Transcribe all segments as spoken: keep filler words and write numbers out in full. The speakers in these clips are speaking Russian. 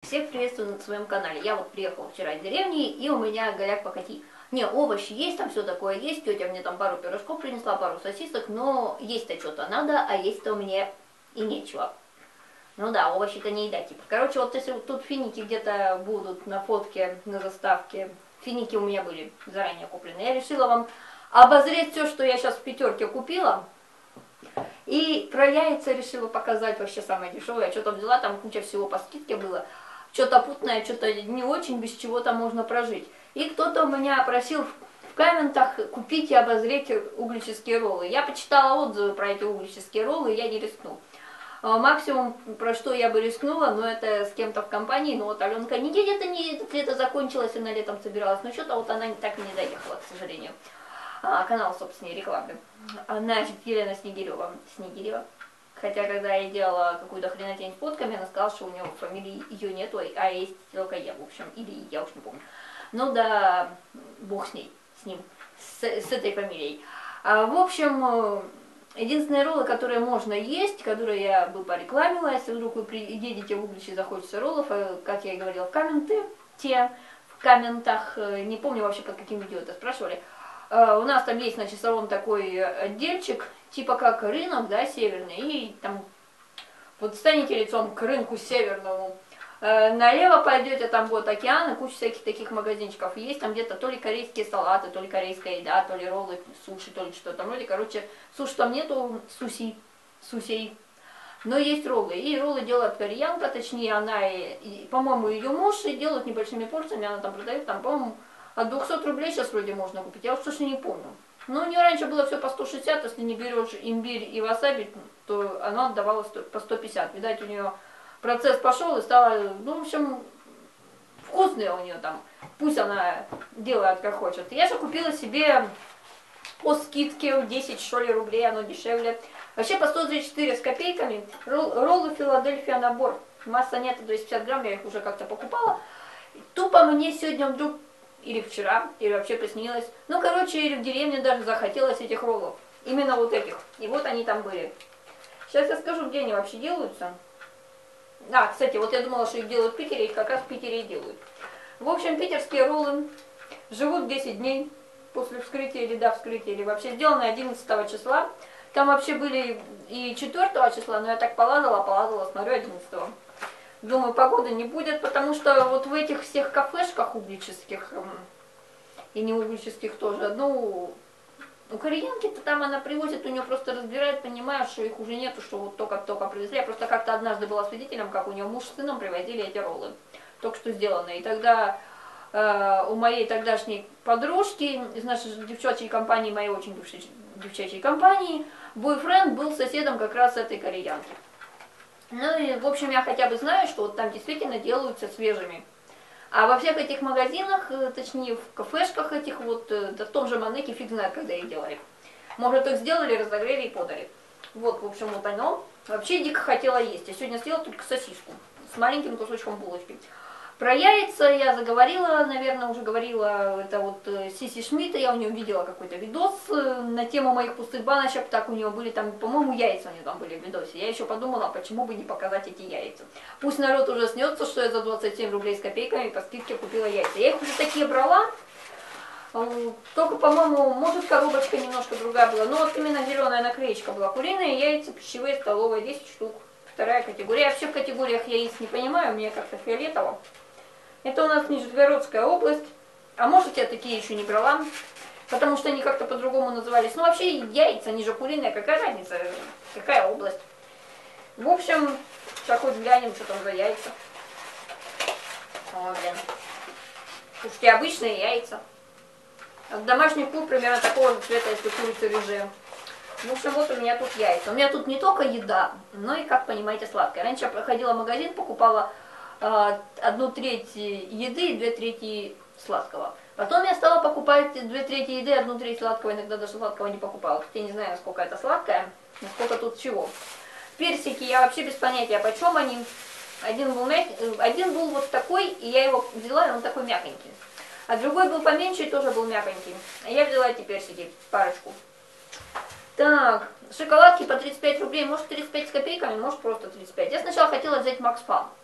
Всех приветствую на своем канале. Я вот приехала вчера из деревни, и у меня голяк покати. Не, овощи есть, там все такое есть. Тетя мне там пару пирожков принесла, пару сосисок, но есть-то что-то надо, а есть-то у меня и нечего. Ну да, овощи-то не еда типа. Короче, вот если вот тут финики где-то будут на фотке, на заставке, финики у меня были заранее куплены. Я решила вам обозреть все, что я сейчас в пятерке купила. И про яйца решила показать вообще самое дешевое. Я что-то взяла, там куча всего по скидке было. Что-то путное, что-то не очень, без чего-то можно прожить. И кто-то у меня просил в комментах купить и обозреть углические роллы. Я почитала отзывы про эти углические роллы, и я не рискну. Максимум, про что я бы рискнула, но это с кем-то в компании. Но вот Аленка не где-то не лето закончилось, она летом собиралась. Но что-то вот она так и не доехала, к сожалению. А, канал, собственно, рекламы. Она Елена Снегирева. Снегирева. Хотя, когда я делала какую-то хренотень с фотками, она сказала, что у нее фамилии ее нету, а есть только я, в общем, или я уж не помню. Ну да, бог с ней, с ним, с, с этой фамилией. А, в общем, единственные роллы, которые можно есть, которые я бы порекламила, если вдруг вы едете в Углич и захочется роллов, как я и говорила в комменты, те в комментах, не помню вообще под каким видео это спрашивали. Uh, у нас там есть на Часовом такой отдельчик, типа как рынок, да, северный, и там вот станете лицом к рынку северному, uh, налево пойдете, там будет океан, и куча всяких таких магазинчиков есть, там где-то то ли корейские салаты, то ли корейская еда, то ли роллы, суши, то ли что-то, вроде, короче, суши там нету, суси, сусей, но есть роллы, и роллы делает кореянка, точнее она, и, и по-моему, ее муж, и делают небольшими порциями, она там продает, там, по-моему, от двухсот рублей сейчас вроде можно купить, я уж точно не помню. Но у нее раньше было все по сто шестьдесят, если не берешь имбирь и васаби, то оно отдавалось по сто пятьдесят. Видать, у нее процесс пошел и стало, ну, в общем, вкусное у нее там. Пусть она делает как хочет. Я же купила себе по скидке десять что ли рублей, оно дешевле. Вообще по сто тридцать четыре с копейками ролл, роллы Филадельфия набор. Масса нет, двести пятьдесят грамм, я их уже как-то покупала. Тупо мне сегодня вдруг или вчера, или вообще приснилось. Ну, короче, или в деревне даже захотелось этих роллов. Именно вот этих. И вот они там были. Сейчас я скажу, где они вообще делаются. А, кстати, вот я думала, что их делают в Питере, их как раз в Питере и делают. В общем, питерские роллы живут десять дней после вскрытия или до вскрытия, или вообще сделаны одиннадцатого числа. Там вообще были и четвёртого числа, но я так полазала, полазала, смотрю, одиннадцатого. Думаю, погоды не будет, потому что вот в этих всех кафешках углических, и не углических тоже, ну, у кореянки-то там она привозит, у нее просто разбирает, понимаешь, что их уже нету, что вот только-только привезли. Я просто как-то однажды была свидетелем, как у нее муж с сыном привозили эти роллы, только что сделанные. И тогда э, у моей тогдашней подружки, из нашей девчачьей компании, моей очень бывшей девчачьей компании, бойфренд был соседом как раз этой кореянки. Ну и, в общем, я хотя бы знаю, что вот там действительно делаются свежими. А во всех этих магазинах, точнее в кафешках этих, вот, да в том же Манеке, фиг знает, когда их делали. Может, их сделали, разогрели и подали. Вот, в общем, вот оно. Вообще дико хотела есть. Я сегодня съела только сосиску с маленьким кусочком булочки. Про яйца я заговорила, наверное, уже говорила, это вот Сиси Шмидта, я у нее видела какой-то видос на тему моих пустых баночек, так у нее были там, по-моему, яйца у нее там были в видосе. Я еще подумала, почему бы не показать эти яйца. Пусть народ уже снется, что я за двадцать семь рублей с копейками по скидке купила яйца. Я их уже такие брала, только, по-моему, может коробочка немножко другая была, но вот именно зеленая наклеечка была. Куриные яйца, пищевые, столовые, десять штук. Вторая категория. Я вообще в категориях яиц не понимаю, мне как-то фиолетово. Это у нас Нижегородская область, а может я такие еще не брала, потому что они как-то по-другому назывались. Ну вообще яйца, они же куриные, какая разница, какая область. В общем, сейчас хоть глянем, что там за яйца. О, блин. Слушайте, обычные яйца. Домашний кур примерно такого же цвета, если курица рыжая. В общем, вот у меня тут яйца. У меня тут не только еда, но и, как понимаете, сладкое. Раньше я проходила в магазин, покупала одну треть еды и две трети сладкого. Потом я стала покупать две трети еды, одну треть сладкого, иногда даже сладкого не покупала. Я не знаю, насколько это сладкое, насколько тут чего. Персики я вообще без понятия, почем они. Один был, мяг... Один был вот такой, и я его взяла, и он такой мягонький. А другой был поменьше и тоже был мягонький. А я взяла эти персики, парочку. Так, шоколадки по тридцать пять рублей, может тридцать пять с копейками, может просто тридцать пять. Я сначала хотела взять Макс Фан.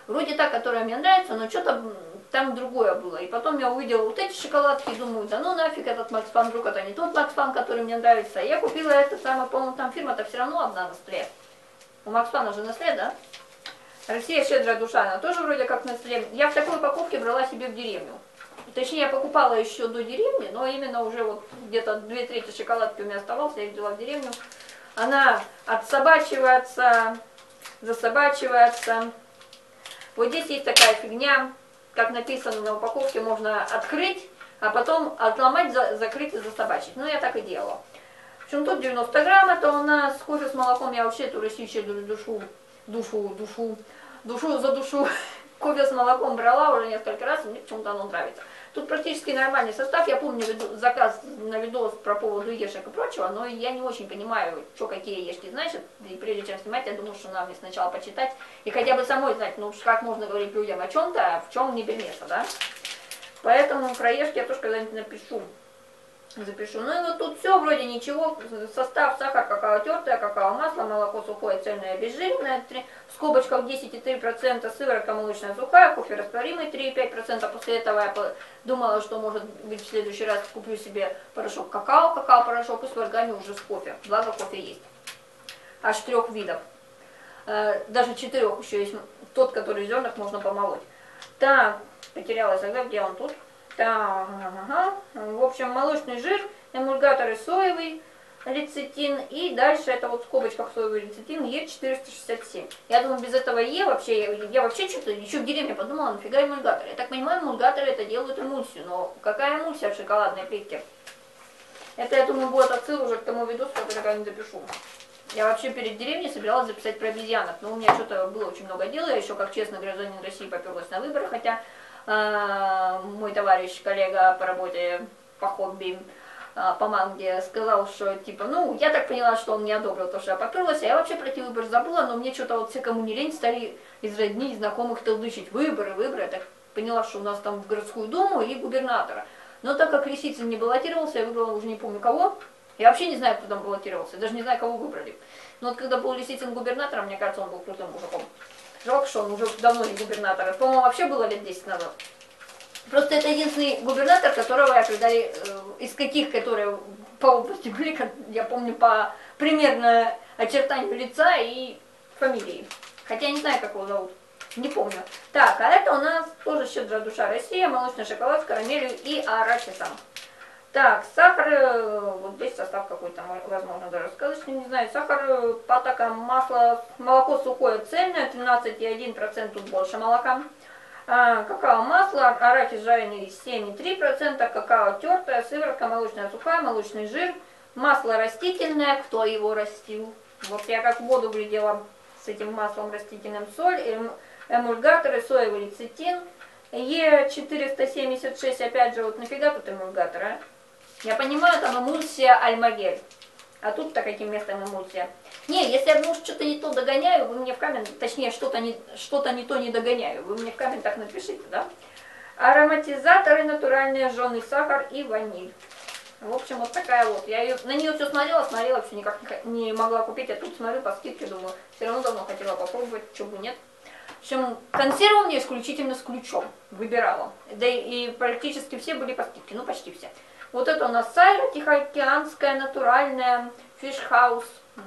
Вроде та, которая мне нравится, но что-то там другое было. И потом я увидела вот эти шоколадки и думаю, да ну нафиг этот Макс Фан, вдруг это не тот Макс Фан, который мне нравится. Я купила это самое, по-моему, там фирма-то все равно одна, Nestlé. У Макс Фана же Nestlé, да? Россия щедрая душа, она тоже вроде как Nestlé. Я в такой упаковке брала себе в деревню. Точнее, я покупала еще до деревни, но именно уже вот где-то две трети шоколадки у меня оставалось, я их взяла в деревню. Она отсобачивается, засобачивается. Вот здесь есть такая фигня, как написано на упаковке, можно открыть, а потом отломать, за, закрыть и засобачить. Ну, я так и делала. В общем, тут девяносто грамм, это у нас кофе с молоком, я вообще эту российскую душу, душу, душу, душу за душу, кофе с молоком брала уже несколько раз, и мне почему-то оно нравится. Тут практически нормальный состав, я помню заказ на видос про поводу ешек и прочего, но я не очень понимаю, что какие ешки значат, и прежде чем снимать, я думаю, что надо мне сначала почитать, и хотя бы самой знать, ну как можно говорить людям о чем-то, а в чем не бельмеса, да? Поэтому про ешки я тоже когда-нибудь напишу, запишу. Ну и вот тут все вроде ничего, состав: сахар, какао тертое, какао масло, молоко сухое, цельное, безжирное, в скобочках десять и три десятых процента, сыворотка молочная сухая, кофе растворимый три и пять десятых процента. После этого я думала, что может быть в следующий раз куплю себе порошок какао, какао-порошок и с варгами уже с кофе, благо кофе есть. Аж трех видов, даже четырех еще есть, тот, который в зернах можно помолоть. Так, потерялась, тогда где он тут? Так, ага. В общем, молочный жир, эмульгаторы соевый, лецитин, и дальше это вот в скобочках соевый лецитин Е четыреста шестьдесят семь. Я думаю, без этого Е вообще, я, я вообще что-то еще в деревне подумала, нафига эмульгаторы. Я так понимаю, эмульгаторы это делают эмульсию, но какая эмульсия в шоколадной плитке? Это, я думаю, будет отсыл уже к тому видосу, который я когда-нибудь запишу. Я вообще перед деревней собиралась записать про обезьянок, но у меня что-то было очень много дела, я еще как честный гражданин России поперлась на выборы, хотя э, мой товарищ, коллега по работе, по хобби, э, по манге, сказал, что типа, ну, я так поняла, что он не одобрил то, что я поперлась, а я вообще про эти выборы забыла, но мне что-то вот все, кому не лень, стали из родни, из знакомых толдычить выборы, выборы, я так поняла, что у нас там в городскую думу и губернатора. Но так как Лисицын не баллотировался, я выбрала уже не помню кого. Я вообще не знаю, кто там баллотировался, даже не знаю, кого выбрали. Но вот когда был Лисицын губернатором, мне кажется, он был крутым мужиком. Жалко, что он уже давно не губернатор. По-моему, вообще было лет десять назад. Просто это единственный губернатор, которого я когда э, из каких, которые по области были, я помню по примерно очертанию лица и фамилии. Хотя я не знаю, как его зовут. Не помню. Так, а это у нас тоже щедрая душа Россия, молочный шоколад с карамелью и арахисом. Так, сахар, вот здесь состав какой-то, возможно, даже сказать, не знаю. Сахар, патока, масло, молоко сухое цельное, тринадцать и один десятых процента, тут больше молока. А, какао, масло, арахис жареный семь и три десятых процента, какао тертое, сыворотка молочная сухая, молочный жир, масло растительное, кто его растил. Вот я как в воду глядела с этим маслом растительным, соль, эмульгаторы, соевый лецитин, Е четыреста семьдесят шесть, опять же, вот нафига тут эмульгатор, а? Я понимаю, там эмульсия альмагель. А тут-то каким местом эмульсия? Не, если я, ну, что-то не то догоняю, вы мне в комментах, точнее, что-то не, что-то не то не догоняю, вы мне в комментах напишите, да? Ароматизаторы натуральные, жженый сахар и ваниль. В общем, вот такая вот. Я ее, на нее все смотрела, смотрела, все никак не, не могла купить, а тут смотрю по скидке, думаю, все равно давно хотела попробовать, чего бы нет. В общем, консервирование исключительно с ключом выбирала. Да и, и практически все были по скидке, ну почти все. Вот это у нас сайра тихоокеанская, натуральная, фиш-хаус.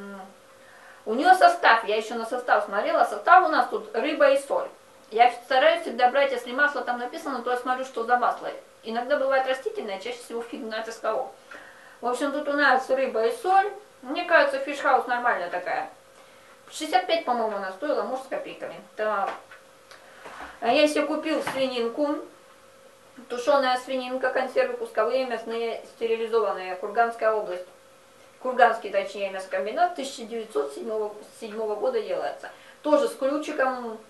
У нее состав, я еще на состав смотрела, состав у нас тут рыба и соль. Я стараюсь всегда брать, если масло там написано, то я смотрю, что за масло. Иногда бывает растительное, чаще всего фиг знает из кого. В общем, тут у нас рыба и соль. Мне кажется, фиш-хаус нормальная такая. шестьдесят пять, по-моему, она стоила, может, с копейками. Так. А я себе купил свининку. Тушеная свининка, консервы кусковые, мясные, стерилизованные. Курганская область. Курганский, точнее, мясокомбинат, тысяча девятьсот седьмого года делается. Тоже с ключиком.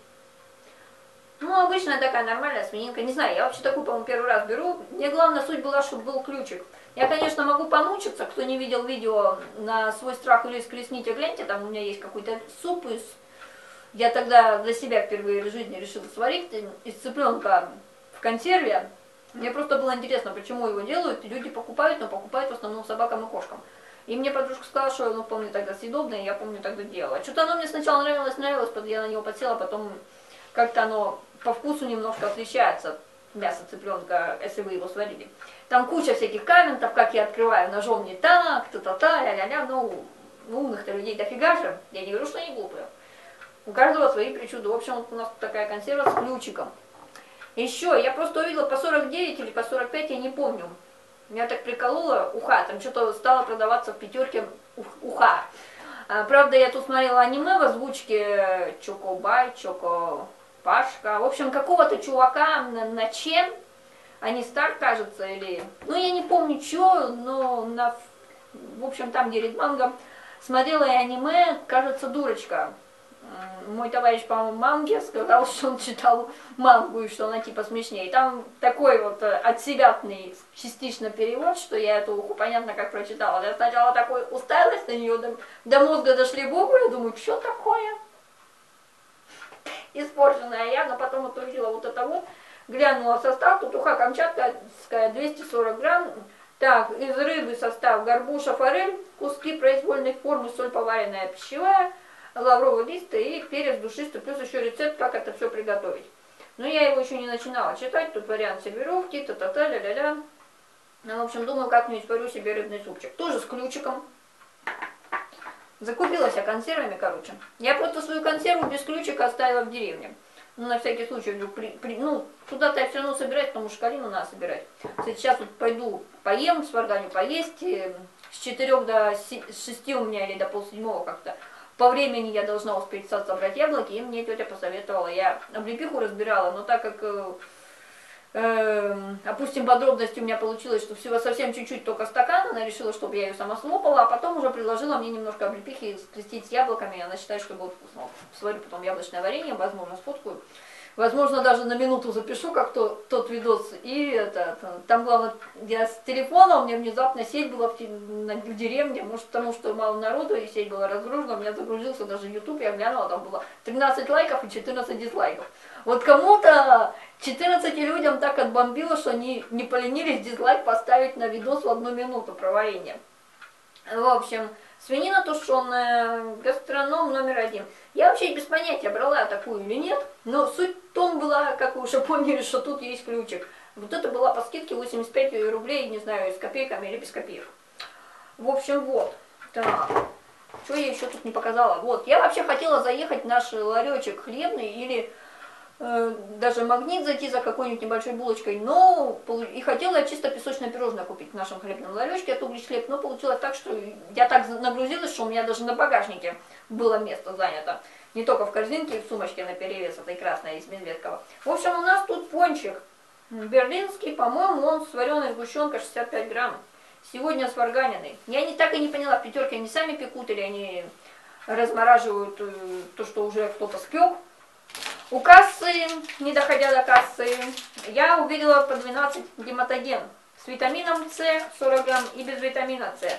Ну, обычная такая нормальная свининка. Не знаю, я вообще такую, по-моему, первый раз беру. Мне главная суть была, чтобы был ключик. Я, конечно, могу помучиться. Кто не видел видео на свой страх и риск, лесните, гляньте. Там у меня есть какой-то суп из... Я тогда для себя впервые в жизни решила сварить из цыпленка в консерве. Мне просто было интересно, почему его делают. Люди покупают, но покупают в основном собакам и кошкам. И мне подружка сказала, что ну, помню тогда съедобное, и я помню тогда делала. Что-то оно мне сначала нравилось, нравилось, я на него подсела, потом... как-то оно по вкусу немножко отличается от мяса цыпленка, если вы его сварили. Там куча всяких комментов, как я открываю ножом не так, та-та-та, ля-ля-ля, ну, умных-то людей дофига же, я не говорю, что они глупые. У каждого свои причуды. В общем, вот у нас такая консерва с ключиком. Еще, я просто увидела по сорок девять или по сорок пять, я не помню. Меня так приколола уха, там что-то стало продаваться в пятерке уха. А, правда, я тут смотрела аниме в озвучке Чокобай, Чокопашка. В общем, какого-то чувака на, на Чен, они стар, кажется, или... Ну, я не помню, что, но на... В общем, там, где Редманга, смотрела я аниме, кажется, дурочка. Мой товарищ по манге сказал, что он читал мангу и что она типа смешнее. И там такой вот отсебятный частично перевод, что я эту уху понятно как прочитала. Я сначала такой уставилась на нее, до, до мозга дошли буквы, я думаю, что такое? Испорченная я, но потом вот увидела вот это вот, глянула состав, тут уха камчатская двести сорок грамм. Так, из рыбы состав: горбуша, форель, куски произвольной формы, соль поваренная пищевая, лавровый лист и перец душистый, плюс еще рецепт, как это все приготовить. Но я его еще не начинала читать, тут вариант сервировки, та-та-та, ля-ля-ля. Ну, в общем, думаю, как-нибудь сварю себе рыбный супчик. Тоже с ключиком. Закупилась я консервами, короче. Я просто свою консерву без ключика оставила в деревне. Ну, на всякий случай, вдруг при, при, ну, туда-то я все равно собирать, потому что Карину надо собирать. Кстати, сейчас вот пойду поем, сварганю поесть. С четырех до шести у меня, или до полседьмого как-то. По времени я должна успеть в сад собрать яблоки, и мне тетя посоветовала. Я облепиху разбирала, но так как, э, э, опустим подробности, у меня получилось, что всего совсем чуть-чуть только стакан, она решила, чтобы я ее сама слопала, а потом уже предложила мне немножко облепихи скрестить с яблоками, она считает, что будет вкусно. Сварю потом яблочное варенье, возможно, сфоткаю. Возможно, даже на минуту запишу, как то, тот видос. И это, там, главное, я с телефона, у меня внезапно сеть была в, в деревне, может, потому что мало народу, и сеть была разгружена, у меня загрузился даже YouTube, я глянула, там было тринадцать лайков и четырнадцать дизлайков. Вот кому-то четырнадцати людям так отбомбило, что они не поленились дизлайк поставить на видос в одну минуту про варенье. В общем, свинина тушеная, гастроном номер один. Я вообще без понятия, брала я такую или нет, но суть в том была, как вы уже поняли, что тут есть ключик. Вот это была по скидке восемьдесят пять рублей, не знаю, с копейками или без копеек. В общем, вот. Так, что я еще тут не показала? Вот, я вообще хотела заехать в наш ларечек хлебный или э, даже Магнит зайти за какой-нибудь небольшой булочкой, но и хотела я чисто песочное пирожное купить в нашем хлебном ларечке, от углич хлеб, но получилось так, что я так нагрузилась, что у меня даже на багажнике было место занято. Не только в корзинке и в сумочке на перевес этой красной из медведкова. В общем, у нас тут пончик берлинский, по-моему, он с вареной сгущенкой шестьдесят пять грамм. Сегодня сварганенный. Я не так и не поняла, в пятерке они сами пекут или они размораживают то, что уже кто-то спек. У кассы, не доходя до кассы, я увидела по двенадцать гематоген с витамином С сорок грамм и без витамина С.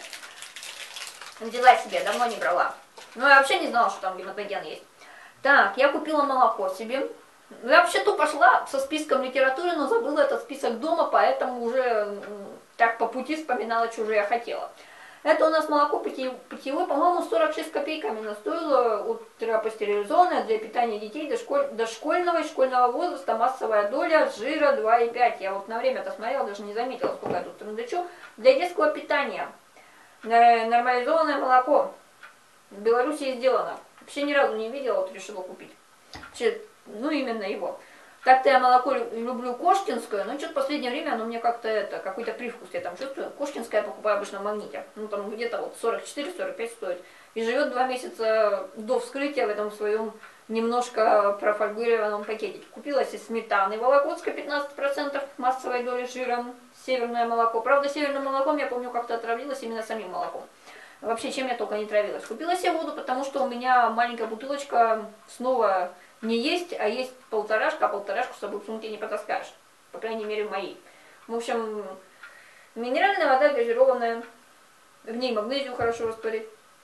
Взяла себе, давно не брала. Но я вообще не знала, что там гематоген есть. Так, я купила молоко себе. Я вообще-то пошла со списком литературы, но забыла этот список дома, поэтому уже так по пути вспоминала, что же я хотела. Это у нас молоко питьевое, по-моему, сорок шесть копейками оно стоило, ультрапастеризованное для питания детей до школь... дошкольного и школьного возраста, массовая доля жира два и пять. Я вот на время-то смотрела, даже не заметила, сколько я тут трындачу. Для детского питания нормализованное молоко в Беларуси сделано. Вообще ни разу не видела, вот решила купить. Вообще, ну именно его. Так-то я молоко люблю кошкинское, но что-то в последнее время оно мне как-то это, какой-то привкус я там чувствую. Кошкинское я покупаю обычно в Магните. Ну там где-то вот сорок четыре сорок пять стоит. И живет два месяца до вскрытия в этом своем немножко профольгированном пакетике. Купила себе сметаны Вологодской пятнадцать процентов массовой доли жира, северное молоко. Правда, северным молоком я помню как-то отравилась именно самим молоком. Вообще, чем я только не травилась. Купила себе воду, потому что у меня маленькая бутылочка снова не есть, а есть полторашка, а полторашку с собой в сумке не потаскаешь. По крайней мере, в моей. В общем, минеральная вода газированная. В ней магнезию хорошо растворить.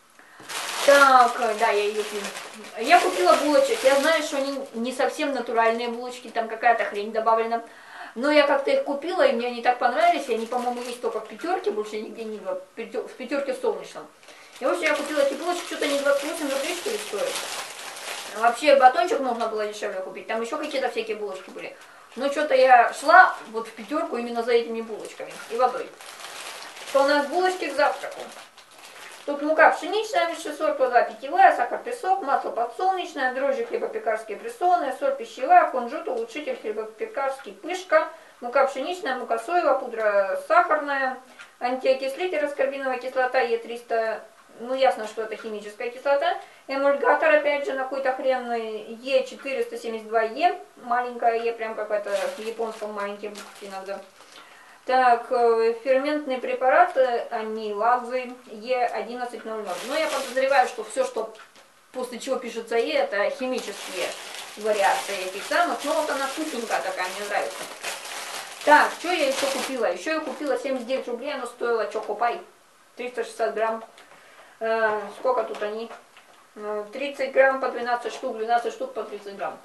Так, да, я ее пью. Я купила булочек. Я знаю, что они не совсем натуральные булочки, там какая-то хрень добавлена. Но я как-то их купила, и мне они так понравились. И они, по-моему, есть только в пятерке, больше нигде не было. В пятерке солнечном. И в общем, я купила эти булочки, что-то не двадцать восемь рублей, что ли, стоят. Вообще батончик нужно было дешевле купить, там еще какие-то всякие булочки были. Но что-то я шла вот в пятерку именно за этими булочками и водой. Что у нас булочки к завтраку. Тут мука пшеничная, высший сорт, вода питьевая, сахар, песок, масло подсолнечное, дрожжи хлебопекарские прессованные, соль пищевая, кунжут, улучшитель хлебопекарский, пышка, мука пшеничная, мука соевая, пудра сахарная, антиокислитель, аскорбиновая кислота Е триста, ну ясно, что это химическая кислота, эмульгатор, опять же, на какой-то хренный Е четыреста семьдесят два Е, маленькая Е, прям какая-то в японском маленький иногда. Так, ферментный препарат, амилазы Е одиннадцать ноль ноль. Но я подозреваю, что все, что после чего пишется Е, это химические вариации этих самых. Но вот она вкусненькая такая, мне нравится. Так, что я еще купила? Еще я купила семьдесят девять рублей, оно стоило Чокопай. триста шестьдесят грамм. Э, сколько тут они? тридцать грамм по двенадцать штук, двенадцать штук по тридцать грамм.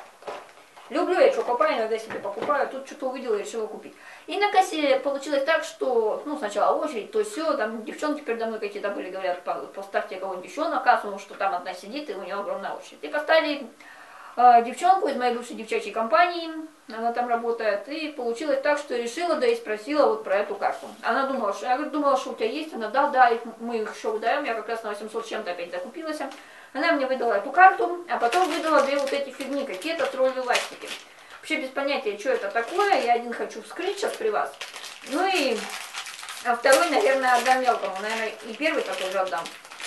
Люблю я Чокопай, иногда себе покупаю, тут что-то увидела и решила купить. И на кассе получилось так, что, ну, сначала очередь, то все, там девчонки передо мной какие-то были, говорят, поставьте кого-нибудь еще на кассу, потому что там одна сидит, и у нее огромная очередь. И поставили э, девчонку из моей бывшей девчачьей компании, она там работает, и получилось так, что решила, да и спросила вот про эту карту. Она думала, что, я говорю, думала, что у тебя есть, она, да, да, их, мы их еще выдаем, я как раз на восемьсот с чем-то опять закупилась. Она мне выдала эту карту, а потом выдала две вот эти фигни, какие-то тролли ластики. Вообще без понятия, что это такое, я один хочу вскрыть сейчас при вас. Ну и а второй, наверное, отдам мелкому, наверное, и первый такой же отдам.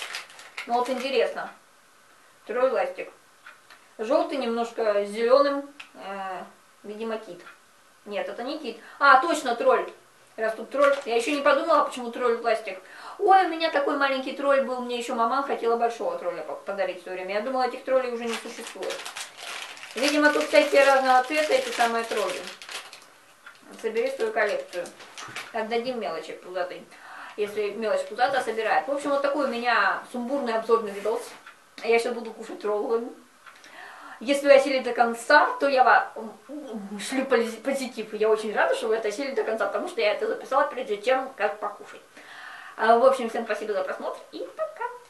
Ну вот интересно, тролль ластик. Желтый немножко с зеленым, э, видимо, кит. Нет, это не кит. А, точно, тролль. Раз тут тролль. Я еще не подумала, почему тролль пластик. Ой, у меня такой маленький тролль был, мне еще мама хотела большого тролля подарить в свое время. Я думала, этих троллей уже не существует. Видимо, тут всякие разного цвета, эти самые тролли. Собери свою коллекцию. Отдадим мелочи пузатой, если мелочь пузатая собирает. В общем, вот такой у меня сумбурный обзорный видос. Я сейчас буду кушать троллы. Если вы осели до конца, то я вам шлю позитив. Я очень рада, что вы это осели до конца, потому что я это записала прежде чем как покушать. В общем, всем спасибо за просмотр и пока!